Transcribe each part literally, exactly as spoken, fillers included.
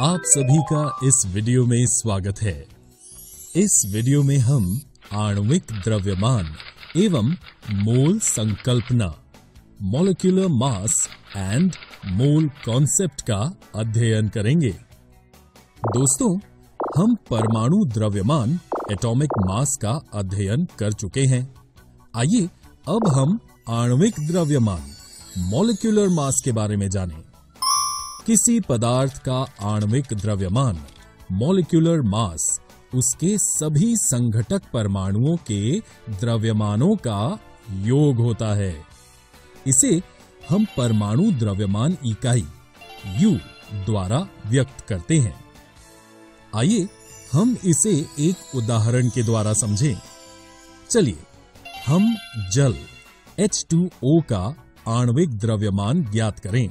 आप सभी का इस वीडियो में स्वागत है। इस वीडियो में हम आणविक द्रव्यमान एवं मोल संकल्पना molecular mass and mole concept का अध्ययन करेंगे। दोस्तों, हम परमाणु द्रव्यमान एटॉमिक मास का अध्ययन कर चुके हैं। आइए अब हम आणविक द्रव्यमान मॉलिक्यूलर मास के बारे में जानें। किसी पदार्थ का आणविक द्रव्यमान मॉलिक्यूलर मास उसके सभी संघटक परमाणुओं के द्रव्यमानों का योग होता है। इसे हम परमाणु द्रव्यमान इकाई U द्वारा व्यक्त करते हैं। आइए हम इसे एक उदाहरण के द्वारा समझें। चलिए हम जल एच टू ओ का आणविक द्रव्यमान ज्ञात करें।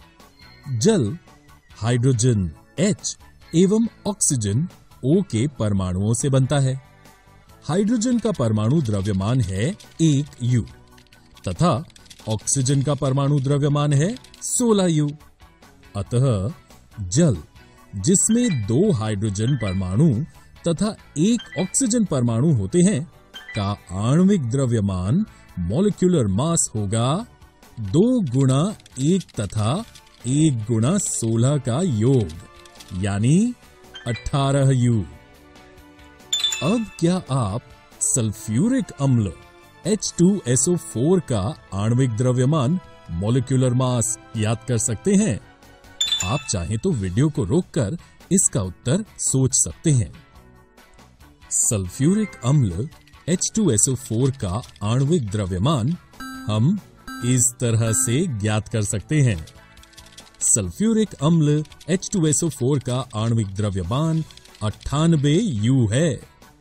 जल हाइड्रोजन H एवं ऑक्सीजन O के परमाणुओं से बनता है। हाइड्रोजन का परमाणु द्रव्यमान है एक U तथा ऑक्सीजन का परमाणु द्रव्यमान है सोलह U। अतः जल जिसमें दो हाइड्रोजन परमाणु तथा एक ऑक्सीजन परमाणु होते हैं का आणविक द्रव्यमान मॉलिक्यूलर मास होगा दो गुणा एक तथा एक गुणा सोलह का योग, यानी अठारह U। अब क्या आप सल्फ्यूरिक अम्ल H two S O four का आणविक द्रव्यमान मॉलिक्यूलर मास याद कर सकते हैं? आप चाहें तो वीडियो को रोककर इसका उत्तर सोच सकते हैं। सल्फ्यूरिक अम्ल H two S O four का आणविक द्रव्यमान हम इस तरह से ज्ञात कर सकते हैं। सल्फ्यूरिक अम्ल H two S O four का आणविक द्रव्यमान अट्ठानबे U है।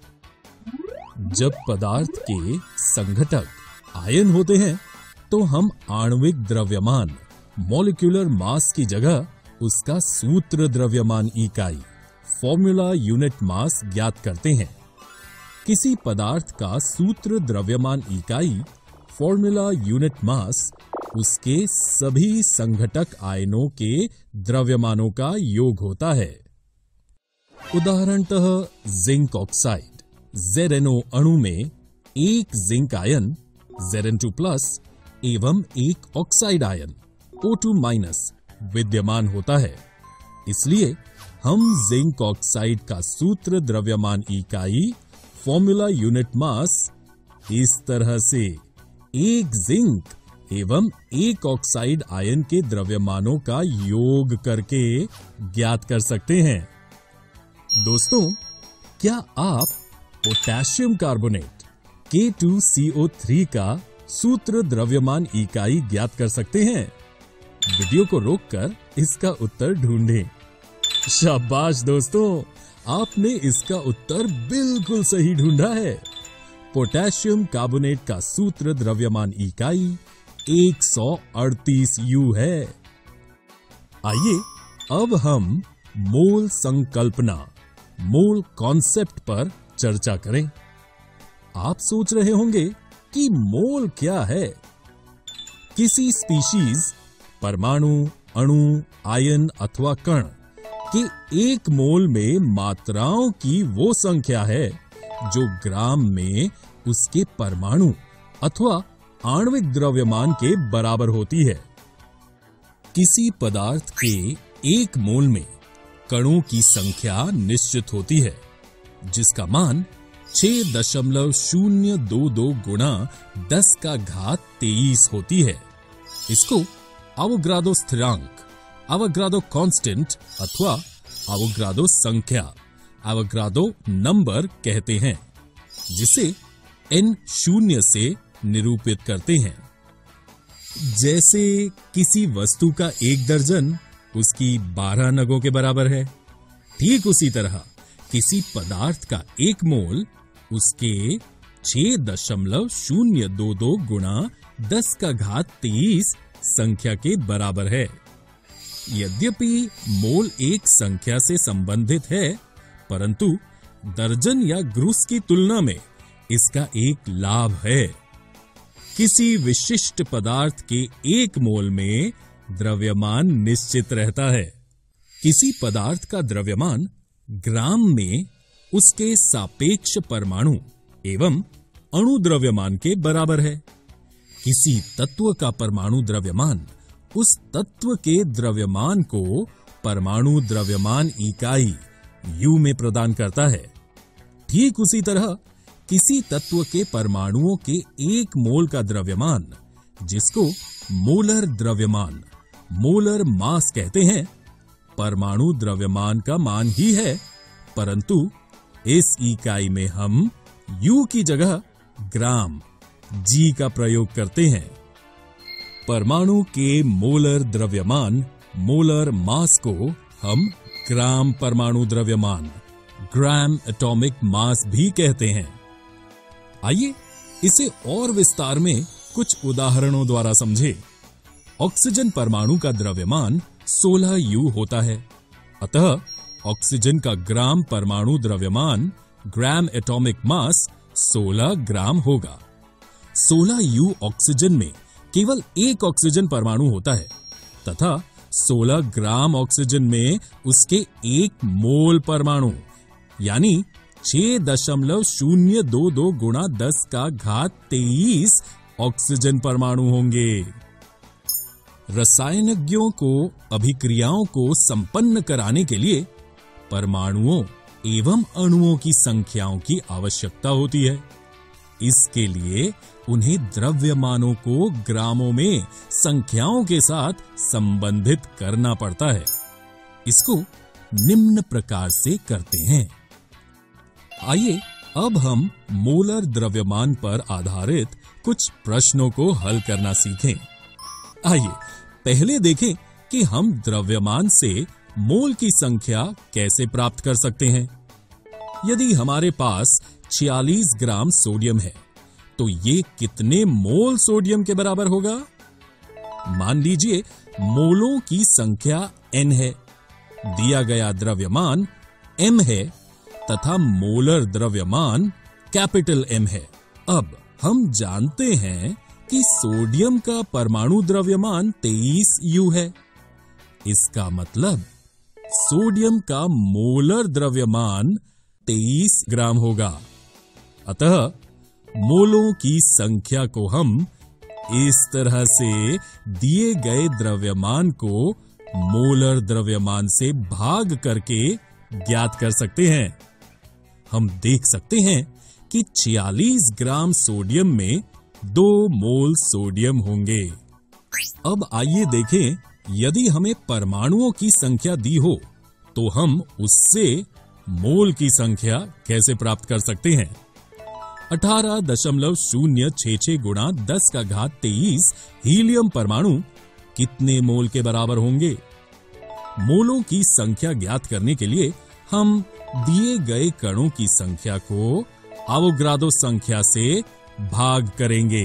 जब पदार्थ के संघटक आयन होते हैं तो हम आणविक द्रव्यमान मॉलिक्यूलर मास की जगह उसका सूत्र द्रव्यमान इकाई फॉर्मूला यूनिट मास ज्ञात करते हैं। किसी पदार्थ का सूत्र द्रव्यमान इकाई फॉर्मूला यूनिट मास उसके सभी संघटक आयनों के द्रव्यमानों का योग होता है। उदाहरणतः zinc oxide Z N O अणु में एक जिंक आयन Z N टू प्लस एवं एक ऑक्साइड आयन O टू माइनस विद्यमान होता है। इसलिए हम जिंक ऑक्साइड का सूत्र द्रव्यमान इकाई फॉर्मूला यूनिट मास इस तरह से एक जिंक एवं एक ऑक्साइड आयन के द्रव्यमानों का योग करके ज्ञात कर सकते हैं। दोस्तों, क्या आप potassium carbonate K two C O three का सूत्र द्रव्यमान इकाई ज्ञात कर सकते हैं? वीडियो को रोककर इसका उत्तर ढूंढें। शाबाश दोस्तों, आपने इसका उत्तर बिल्कुल सही ढूंढा है। पोटेशियम कार्बोनेट का सूत्र द्रव्यमान इकाई एक सौ अड़तीस U है। आइए अब हम मोल संकल्पना मोल कॉन्सेप्ट पर चर्चा करें। आप सोच रहे होंगे कि मोल क्या है? किसी स्पीशीज परमाणु, अणु, आयन अथवा कण के एक मोल में मात्राओं की वो संख्या है जो ग्राम में उसके परमाणु अथवा आणविक द्रव्यमान के बराबर होती है। किसी पदार्थ के एक मोल में कणों की संख्या निश्चित होती है जिसका मान छह दशमलव शून्य दो दो गुणा दस का घात तेईस होती है। इसको अवोगाद्रो स्थिरांक, अवोगाद्रो कांस्टेंट अथवा अवोगाद्रो संख्या, अवोगाद्रो नंबर कहते हैं, जिसे N शून्य से निरूपित करते हैं। जैसे किसी वस्तु का एक दर्जन उसकी बारह नगों के बराबर है, ठीक उसी तरह किसी पदार्थ का एक मोल उसके छह दशमलव शून्य दो दो गुणा दस का घात तेईस संख्या के बराबर है। यद्यपि मोल एक संख्या से संबंधित है, परंतु दर्जन या ग्रुस की तुलना में इसका एक लाभ है। किसी विशिष्ट पदार्थ के एक मोल में द्रव्यमान निश्चित रहता है। किसी पदार्थ का द्रव्यमान ग्राम में उसके सापेक्ष परमाणु एवं अणु द्रव्यमान के बराबर है। किसी तत्व का परमाणु द्रव्यमान उस तत्व के द्रव्यमान को परमाणु द्रव्यमान इकाई U में प्रदान करता है। ठीक उसी तरह किसी तत्व के परमाणुओं के एक मोल का द्रव्यमान, जिसको मोलर द्रव्यमान, मोलर मास कहते हैं, परमाणु द्रव्यमान का मान ही है, परंतु इस इकाई में हम U की जगह ग्राम G का प्रयोग करते हैं। परमाणु के मोलर द्रव्यमान, मोलर मास को हम ग्राम परमाणु द्रव्यमान, ग्राम एटॉमिक मास भी कहते हैं। आइए इसे और विस्तार में कुछ उदाहरणों द्वारा समझें। ऑक्सीजन परमाणु का द्रव्यमान सोलह यू होता है, अतः ऑक्सीजन का ग्राम परमाणु द्रव्यमान, ग्राम एटॉमिक मास सोलह ग्राम होगा। सोलह यू ऑक्सीजन में केवल एक ऑक्सीजन परमाणु होता है तथा सोलह ग्राम ऑक्सीजन में उसके एक मोल परमाणु यानी छह दशमलव शून्य दो दो गुणा दस का घात तेईस ऑक्सीजन परमाणु होंगे। रसायनज्ञों को अभिक्रियाओं को संपन्न कराने के लिए परमाणुओं एवं अणुओं की संख्याओं की आवश्यकता होती है। इसके लिए उन्हें द्रव्यमानों को ग्रामों में संख्याओं के साथ संबंधित करना पड़ता है। इसको निम्न प्रकार से करते हैं। आइए अब हम मोलर द्रव्यमान पर आधारित कुछ प्रश्नों को हल करना सीखें। आइए पहले देखें कि हम द्रव्यमान से मोल की संख्या कैसे प्राप्त कर सकते हैं। यदि हमारे पास छियालीस ग्राम सोडियम है तो ये कितने मोल सोडियम के बराबर होगा? मान लीजिए मोलों की संख्या n है, दिया गया द्रव्यमान m है तथा मोलर द्रव्यमान कैपिटल M है। अब हम जानते हैं कि सोडियम का परमाणु द्रव्यमान तेईस यू है। इसका मतलब सोडियम का मोलर द्रव्यमान तेईस ग्राम होगा। अतः मोलों की संख्या को हम इस तरह से दिए गए द्रव्यमान को मोलर द्रव्यमान से भाग करके ज्ञात कर सकते हैं। हम देख सकते हैं कि छियालीस ग्राम सोडियम में दो मोल सोडियम होंगे। अब आइए देखें, यदि हमें परमाणुओं की संख्या दी हो तो हम उससे मोल की संख्या कैसे प्राप्त कर सकते हैं? अठारह दशमलव शून्य छह छह गुणा दस का घात तेईस हीलियम परमाणु कितने मोल के बराबर होंगे? मोलों की संख्या ज्ञात करने के लिए हम दिए गए कणों की संख्या को आवोगाड्रो संख्या से भाग करेंगे।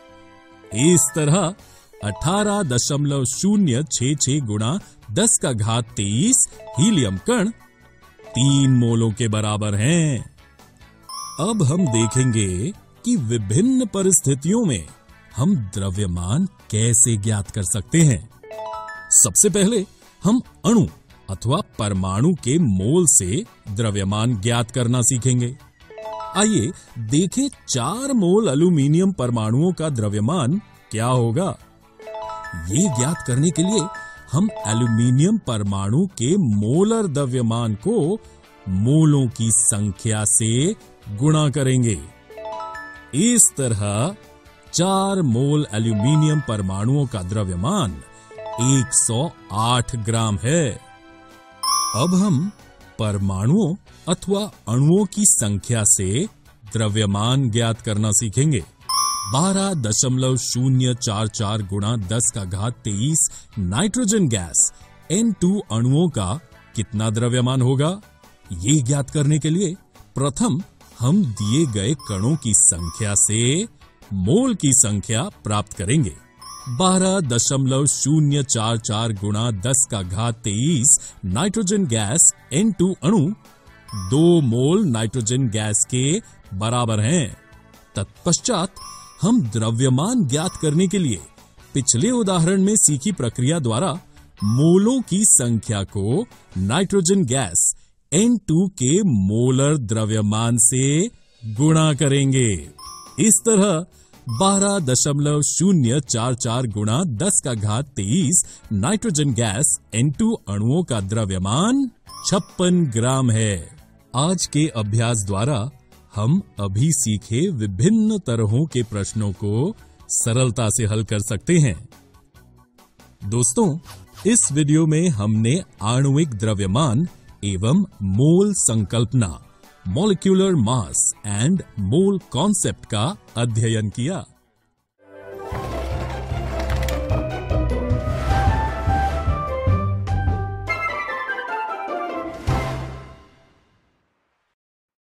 इस तरह अठारह दशमलव शून्य छह छह गुणा दस का घात तेईस हीलियम कण तीन मोलों के बराबर हैं। अब हम देखेंगे कि विभिन्न परिस्थितियों में हम द्रव्यमान कैसे ज्ञात कर सकते हैं। सबसे पहले हम अणु अथवा परमाणु के मोल से द्रव्यमान ज्ञात करना सीखेंगे। आइए देखें चार मोल एल्यूमीनियम परमाणुओं का द्रव्यमान क्या होगा। ये ज्ञात करने के लिए हम एल्यूमीनियम परमाणु के मोलर द्रव्यमान को मोलों की संख्या से गुणा करेंगे। इस तरह चार मोल एल्यूमीनियम परमाणुओं का द्रव्यमान एक सौ आठ ग्राम है। अब हम परमाणुओं अथवा अणुओं की संख्या से द्रव्यमान ज्ञात करना सीखेंगे। बारह दशमलव शून्य चार चार गुणा दस का घात तेईस नाइट्रोजन गैस एन टू अणुओं का कितना द्रव्यमान होगा? ये ज्ञात करने के लिए प्रथम हम दिए गए कणों की संख्या से मोल की संख्या प्राप्त करेंगे। बारह दशमलव शून्य चार चार गुणा दस का घात तेईस नाइट्रोजन गैस एन टू अणु दो मोल नाइट्रोजन गैस के बराबर हैं। तत्पश्चात हम द्रव्यमान ज्ञात करने के लिए पिछले उदाहरण में सीखी प्रक्रिया द्वारा मोलों की संख्या को नाइट्रोजन गैस एन टू के मोलर द्रव्यमान से गुणा करेंगे। इस तरह बारह दशमलव शून्य चार चार गुणा दस का घात तेईस नाइट्रोजन गैस एन टू अणुओं का द्रव्यमान छप्पन ग्राम है। आज के अभ्यास द्वारा हम अभी सीखे विभिन्न तरहों के प्रश्नों को सरलता से हल कर सकते हैं। दोस्तों, इस वीडियो में हमने आणविक द्रव्यमान एवं मोल संकल्पना, molecular mass and mole concept का अध्ययन किया।